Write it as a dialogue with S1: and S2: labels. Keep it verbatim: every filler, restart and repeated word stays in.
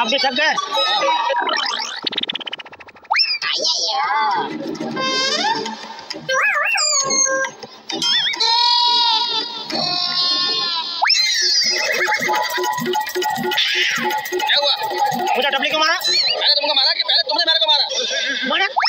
S1: भी थक गए।
S2: क्या हुआ?
S1: मुझे टपली को मारा।
S2: मैंने तुमको मारा कि पहले तुमने मेरे को मारा?
S1: मारा